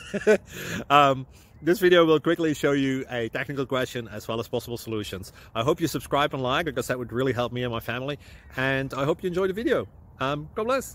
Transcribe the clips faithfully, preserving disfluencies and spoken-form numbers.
um, this video will quickly show you a technical question as well as possible solutions. I hope you subscribe and like, because that would really help me and my family. And I hope you enjoy the video. Um, God bless.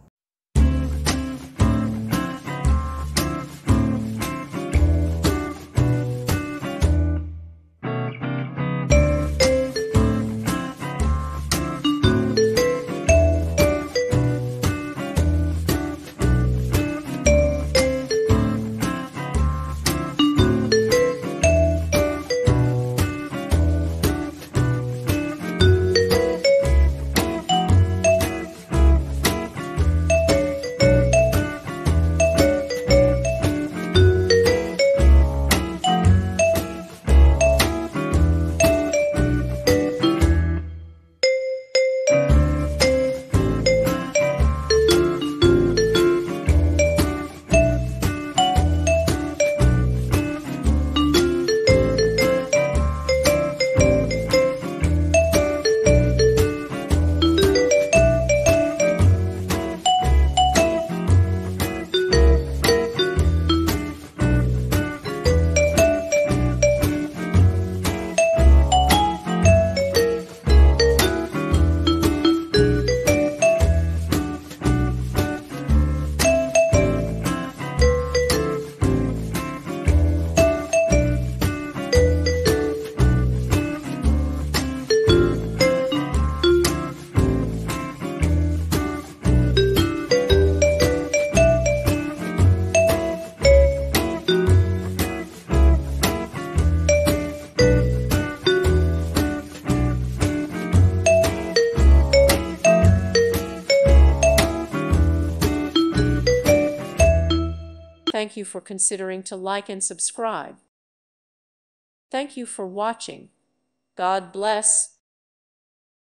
Thank you for considering to like and subscribe. Thank you for watching. God bless.